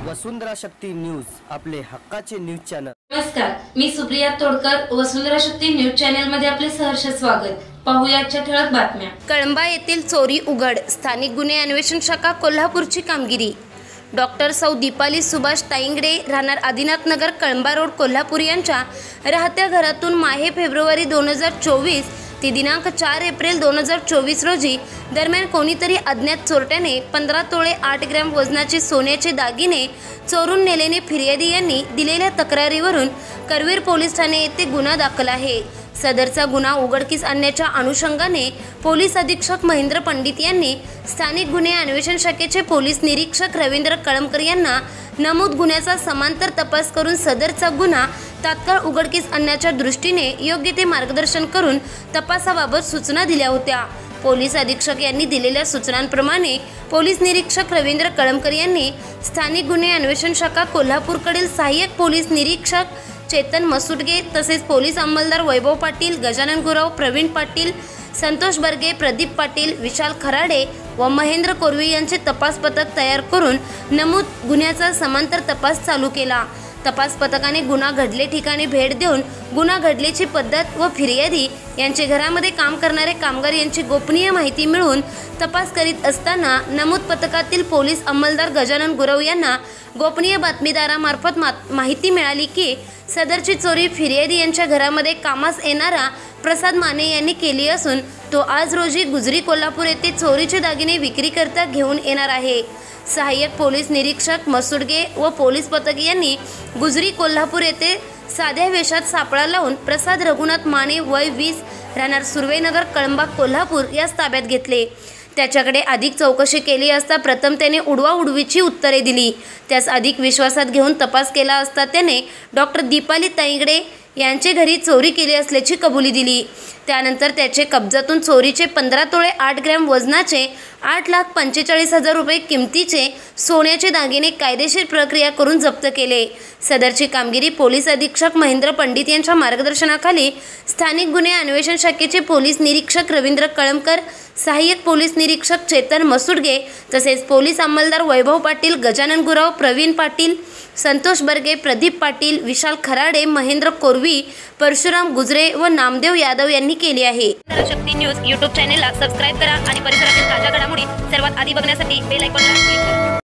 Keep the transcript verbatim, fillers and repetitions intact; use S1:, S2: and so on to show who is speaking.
S1: वसुंधरा Shakti news, आपले हक्काचे news channel.
S2: नमस्कार, मी सुप्रिया तोडकर, वसुंधरा शक्ती न्यूज चॅनल मध्ये आपले सहर्ष स्वागत। पाहूया आजच्या ठळक बातम्या। कळंबा येथील चोरी उघड, स्थानिक गुन्हे अन्वेषण शाखा कोल्हापूरची कामगिरी। डॉक्टर सौ दीपाली सुभाष ताईंगडे, राहणार आदिनाथ नगर, कळंबा रोड, कोल्हापूर यांच्या राहत्या घरातून माहे फेब्रुवारी दोन हजार चोवीस ते दिनांक चार एप्रिल दोन हजार चोवीस रोजी दरम्यान कोणीतरी अज्ञात चोरट्याने पंधरा तोळे आठ ग्रॅम वजनाचे सोन्याचे दागिने चोरून नेल्याने फिर्यादी यांनी दिलेल्या तक्रारीवरून करवीर पोलीस ठाणे येथे गुन्हा दाखल आहे। सदरचा गुन्हा उघडकीस आणण्याच्या अनुषंगाने पोलीस अधीक्षक महेंद्र पंडित यांनी स्थानिक गुन्हे अन्वेषण शाखेचे पोलीस निरीक्षक रवींद्र कळमकर यांना नमूद गुन्ह्याचा समांतर तपास करून सदरचा गुन्हा तात्काळ उघडकीस आणण्याच्या दृष्टीने योग्य ते मार्गदर्शन करून तपासाबाबत सूचना दिल्या होत्या। पोलीस अधीक्षक यांनी दिलेल्या सूचनांप्रमाणे पोलीस निरीक्षक रवींद्र कळमकर यांनी स्थानिक गुन्हे अन्वेषण शाखा कोल्हापूरकडील सहाय्यक पोलीस निरीक्षक चेतन मसुडगे तसेच पोलीस अंमलदार वैभव पाटील, गजानन गुराव, प्रवीण पाटील, संतोष बर्गे, प्रदीप पाटील, विशाल खराडे व महेंद्र कोरवी यांचे तपास पथक तयार करून नमूद गुन्ह्याचा समांतर तपास चालू केला। तपास पथकाने गुन्हा घडले ठिकाणी भेट देऊन गुन्हा घडल्याची पद्धत व फिर्यादी यांचे घरामध्ये काम करणारे कामगार यांची गोपनीय माहिती मिळवून तपास करीत असताना नमूद पथकातील पोलीस अंमलदार गजानन गुरव यांना गोपनीय बातमीदारामार्फत माहिती मिळाली की सदरची चोरी फिर्यादी यांच्या घरामध्ये कामास येणारा प्रसाद माने यांनी केली असून तो आज रोजी गुजरी कोल्हापूर येथे चोरीचे दागिने विक्रीकरता घेऊन येणार आहे। सहाय्यक पोलीस निरीक्षक मसुडगे व पोलीस पथक यांनी गुजरी कोल्हापूर येथे साध्या वेशात सापळा लावून प्रसाद रघुनाथ माने वय वीस, राहणार सुर्वेनगर, कळंबा, कोल्हापूर यास ताब्यात घेतले। त्याच्याकडे अधिक चौकशी केली असता प्रथम त्याने उडवा उडवीची उत्तरे दिली। त्यास अधिक विश्वासात घेऊन तपास केला असता त्याने डॉक्टर दीपाली ताईंगडे यांचे घरी चोरी केली असल्याची कबुली दिली। त्यानंतर त्याचे कब्जातून चोरीचे पंधरा तोळे आठ ग्रॅम वजनाचे आठ लाख पंचेचाळीस हजार रुपये किमतीचे सोन्याचे दागिने कायदेशीर प्रक्रिया करून जप्त केले। सदरची कामगिरी पोलीस अधीक्षक महेंद्र पंडित यांच्या मार्गदर्शनाखाली स्थानिक गुन्हे अन्वेषण शाखेचे पोलीस निरीक्षक रवींद्र कळमकर, सहाय्यक पोलीस निरीक्षक चेतन मसुडगे तसेच पोलीस अंमलदार वैभव पाटील, गजानन गुराव, प्रवीण पाटील, संतोष बर्गे, प्रदीप पाटील, विशाल खराडे, महेंद्र कोरवी, परशुराम गुजरे व नामदेव यादव यांनी केली आहे। शक्ती न्यूज यूट्यूब चॅनेलला सबस्क्राईब करा आणि परिसरातील ताज्या घडामोडी सर्वात आधी बघण्यासाठी बेल आयकॉनला क्लिक करा।